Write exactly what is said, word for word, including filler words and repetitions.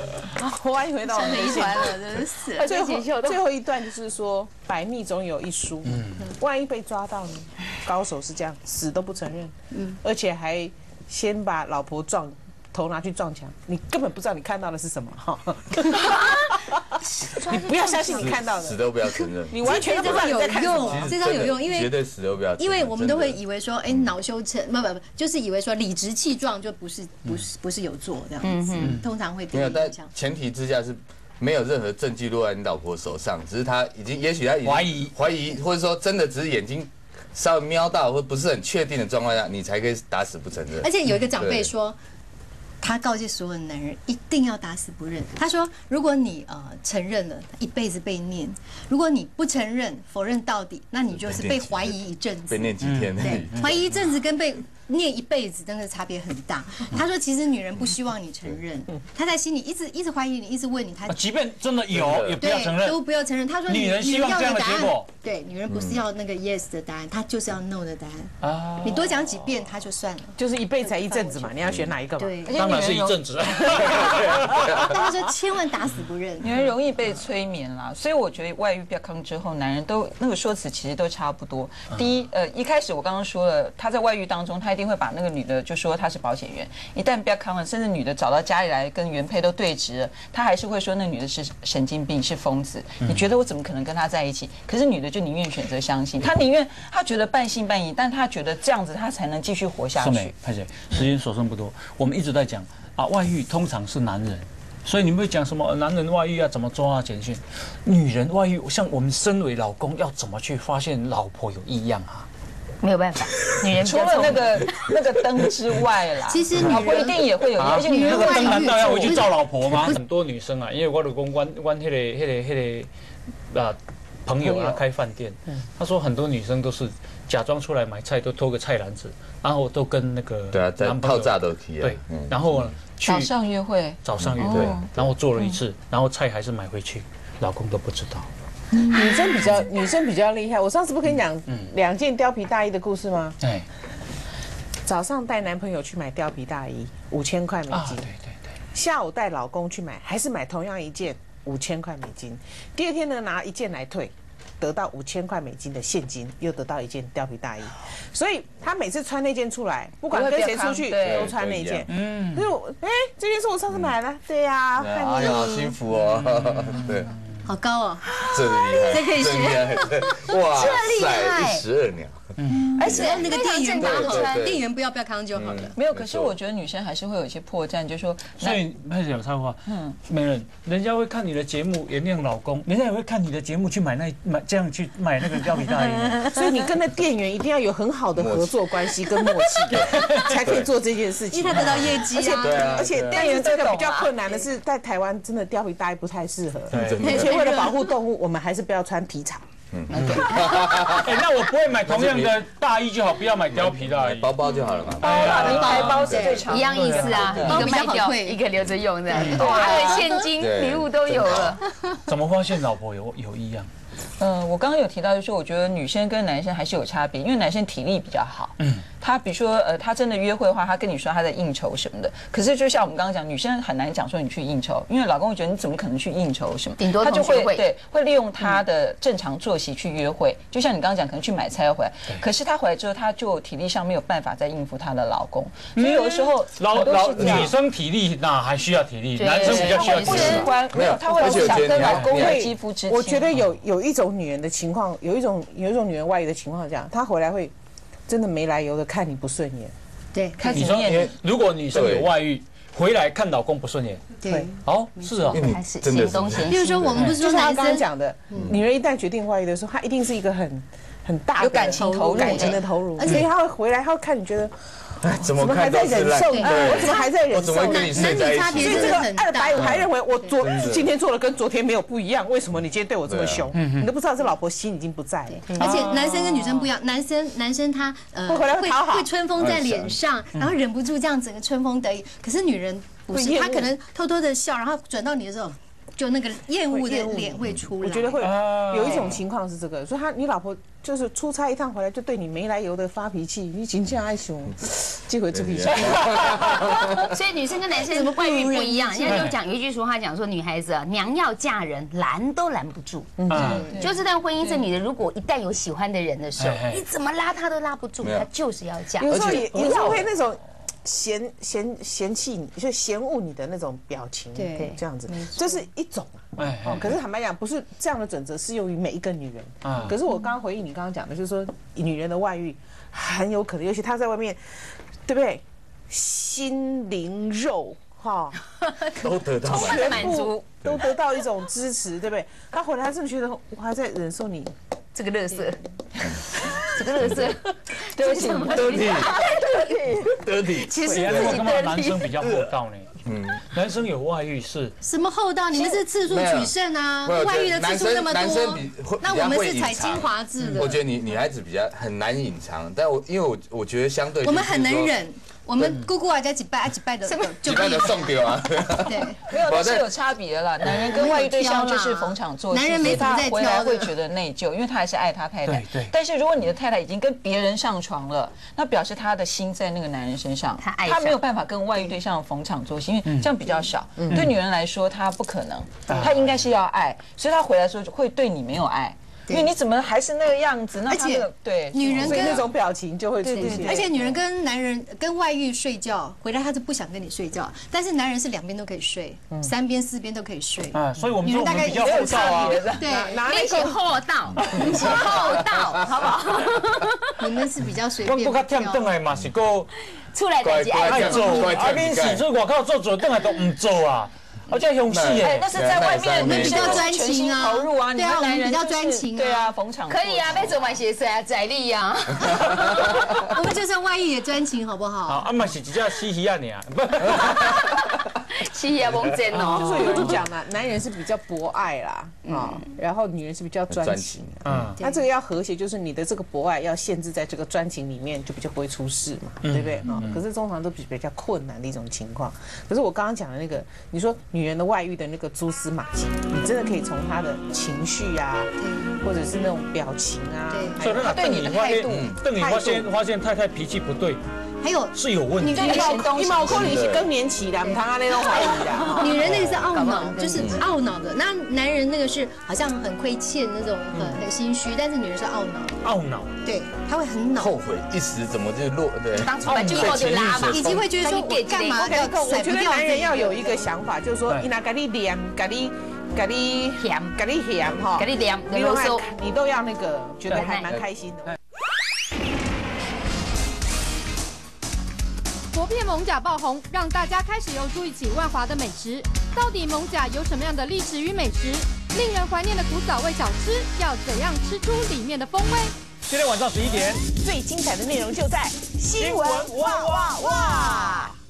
欢迎回到我们的一团了，真是死了。 最后最后一段就是说，百密总有一疏，嗯，万一被抓到呢？高手是这样，死都不承认，嗯，而且还先把老婆撞头拿去撞墙，你根本不知道你看到的是什么哈。你不要相信你看到的， 死都不要承认， 你完全都不知道你在看什么。 这招有用，因为绝对死都不要， 因为我们都会以为说，哎，恼羞成不不不，就是以为说理直气壮就不是不是不是有做这样子，通常会第一印象。 前提之下是没有任何证据落在你老婆手上，只是他已经，也许他已经怀疑怀疑，或者说真的只是眼睛稍微瞄到或不是很确定的状况下，你才可以打死不承认。 而且有一个长辈说。他告诫所有的男人一定要打死不认。他说，如果你呃承认了，一辈子被念；如果你不承认，否认到底，那你就是被怀疑一阵子。 被念几天？ 对，怀疑一阵子跟被念一辈子真的差别很大。他说，其实女人不希望你承认，她在心里一直一直怀疑你，一直问你，她即便真的有，也不要承认， 都不要承认。他说， 女人希望这样的结果。 对，女人不是要那个 yes 的答案，她就是要 no 的答案。啊，你多讲几遍，她就算了。 就是一辈子才一阵子嘛，你要选哪一个嘛？ 对， 当然是一阵子。 但他说千万打死不认。 女人容易被催眠啦，所以我觉得外遇不要康之后，男人都那个说辞其实都差不多。第一，呃，一开始我刚刚说了，他在外遇当中，他一定会把那个女的就说她是保险员，一旦不要康了，甚至女的找到家里来跟原配都对质了，他还是会说那女的是神经病，是疯子。你觉得我怎么可能跟他在一起？可是女的就宁愿选择相信，她宁愿她觉得半信半疑，但她觉得这样子她才能继续活下去。 是美，拍姐，时间所剩不多，我们一直在讲啊，外遇通常是男人。所以你们会讲什么男人外遇要怎么抓啊简讯？女人外遇，像我们身为老公要怎么去发现老婆有异样啊？ 没有办法，女人除了那个那个灯之外啦， 其实老婆一定也会有，而且女人那个灯难道要回去照老婆吗？很多女生啊，因为我老公关关那个那个那个啊朋友啊开饭店，他说很多女生都是假装出来买菜都拖个菜篮子，然后都跟那个对啊，在套炸都可以啊， 对，然后。 早上约会， 早上约会，然后做了一次，然后菜还是买回去，老公都不知道。 女生比较女生比较厉害，我上次不跟你讲两件貂皮大衣的故事吗？哎，早上带男朋友去买貂皮大衣，五千块美金。对对对。下午带老公去买，还是买同样一件五千块美金。第二天呢，拿一件来退。得到五千块美金的现金，又得到一件貂皮大衣，所以他每次穿那件出来，不管跟谁出去都穿那件。嗯，所以我哎，这件是我上次买的，对呀， 哎呀，好幸福哦，对， 好高哦， 这厉害， 这可以学， 哇塞，一石二鸟。 嗯，而且那个店员不好，店员不要不要康就好了。 没有，可是我觉得女生还是会有一些破绽，就是说， 所以拍姐有插话，嗯，没人，人家会看你的节目原谅老公，人家也会看你的节目去买那买这样去买那个貂皮大衣。 所以你跟那店员一定要有很好的合作关系跟默契，才可以做这件事情。 因为他得到业绩啊， 而且店员这个比较困难的是，在台湾真的貂皮大衣不太适合，而且为了保护动物，我们还是不要穿皮草。 嗯，哎，那我不会买同样的大衣就好，不要买貂皮大衣， 包包就好了嘛。 名牌包是最常一样意思啊，一个卖掉，一个留着用的，还有现金、礼物都有了。 怎么发现老婆有有异样？ 嗯，我刚刚有提到，就是我觉得女生跟男生还是有差别，因为男生体力比较好。嗯，他比如说，呃，他真的约会的话，他跟你说他在应酬什么的。可是就像我们刚刚讲，女生很难讲说你去应酬，因为老公会觉得你怎么可能去应酬什么？ 顶多他就会对会利用他的正常作息去约会。就像你刚刚讲，可能去买菜要回来，可是他回来之后，他就体力上没有办法再应付他的老公，所以有的时候老老女生体力那还需要体力，男生比较需要体力。 不喜欢没有，他会想跟老公有肌肤之亲。 我觉得有有一种女人的情况，有一种有一种女人外遇的情况，这样她回来会真的没来由的看你不顺眼， 对， 开始念。如果女生有外遇，回来看老公不顺眼， 对， 哦，是啊， 开始嫌东嫌西。 比如说我们不是说男生讲的，女人一旦决定外遇的时候，她一定是一个很很大有感情投入、 感情的投入，所以她会回来，她会看你觉得。 怎么还在忍受？ 我怎么还在忍受？ 我怎么会跟你睡在一起？ 所以这个二百五还认为我昨今天做的跟昨天没有不一样，为什么你今天对我这么凶？你都不知道这老婆心已经不在了。 而且男生跟女生不一样，男生男生他呃会回来会讨好， 会春风在脸上，然后忍不住这样整个春风得意。可是女人不是，她可能偷偷的笑，然后转到你的时候。 就那个厌恶的脸会出来。 我觉得会有一种情况是这个，所以他你老婆就是出差一趟回来就对你没来由的发脾气，你真正爱熊，这回出脾气。 所以女生跟男生外遇不一样，人家就讲有一句俗话讲说，女孩子啊，娘要嫁人拦都拦不住。嗯，就这段婚姻，这女的如果一旦有喜欢的人的时候，你怎么拉她都拉不住，她就是要嫁。 有时候也有时候会那种。嫌嫌嫌弃你，就嫌恶你的那种表情，对，这样子，这是一种啊。哦，可是坦白讲，不是这样的准则适用于每一个女人。啊，可是我刚刚回应你刚刚讲的，就是说女人的外遇很有可能，尤其她在外面，对不对？心灵肉哈都得到满足， 都得到一种支持，对不对？她回来，她是不是觉得我还在忍受你这个垃圾？这个垃圾， 对不起，得体，得体。 其实我干嘛男生比较厚道呢？嗯，男生有外遇是什么厚道？你们是次数取胜啊，外遇的次数那么多，那我们是采精华制的。 我觉得女女孩子比较很难隐藏，但我因为我我觉得相对我们很能忍。我们姑姑啊，加几拜啊几拜的， 几拜的送掉啊。 对， 没有，但是有差别了。男人跟外遇对象就是逢场作戏， 男人没他在回来会觉得内疚，因为他还是爱他太太。对。但是如果你的太太已经跟别人上床了，那表示他的心在那个男人身上，他爱他没有办法跟外遇对象逢场作戏，因为这样比较少。对女人来说，她不可能，她应该是要爱，所以她回来的时候会对你没有爱。因为你怎么还是那个样子？ 而且对女人跟那种表情就会出现。 而且女人跟男人跟外遇睡觉回来，她是不想跟你睡觉，但是男人是两边都可以睡，三边四边都可以睡。 啊，所以我们女人大概比较厚道啊。 对， 哪里是厚道？是厚道，好不好？ 你们是比较随便。 我不较忝转来嘛是个出来就是爱做，啊，恁是做外口做做转来都唔做啊。而且勇气耶， 但是在外面我们比较专情啊， 投入啊， 对啊，我们比较专情， 对啊，逢场可以啊，被走满鞋子啊，宰力啊， 我们就算外遇也专情，好不好？ 啊，啊嘛是一只死鱼啊，你啊， 死鱼蒙针哦， 就是有人讲嘛，男人是比较博爱啦，啊，然后女人是比较专情，嗯，那这个要和谐，就是你的这个博爱要限制在这个专情里面，就比较不会出事嘛，对不对啊？可是通常都比比较困难的一种情况。可是我刚刚讲的那个，你说女人的外遇的那个蛛丝马迹，你真的可以从她的情绪啊，或者是那种表情啊， 所以他对你的态度，等你发现发现太太脾气不对。 还有是有问题， 你你毛可能是更年期的，唔通安那种怀疑的。 女人那个是懊恼，就是懊恼的；那男人那个是好像很亏欠那种，很很心虚，但是女人是懊恼。 懊恼， 对，他会很恼， 后悔一时怎么就落对， 当初就后就拉嘛， 以及会觉得说我干嘛要我觉得男人要有一个想法，就是说，伊拿给你黏，给你。给你嫌， 给你嫌哈， 给你黏， 你都你都要那个，觉得还蛮开心的。 国片《艋舺》爆红，让大家开始又注意起万华的美食。到底艋舺有什么样的历史与美食？令人怀念的古早味小吃，要怎样吃出里面的风味？ 今天晚上十一点， 最精彩的内容就在新闻哇哇哇！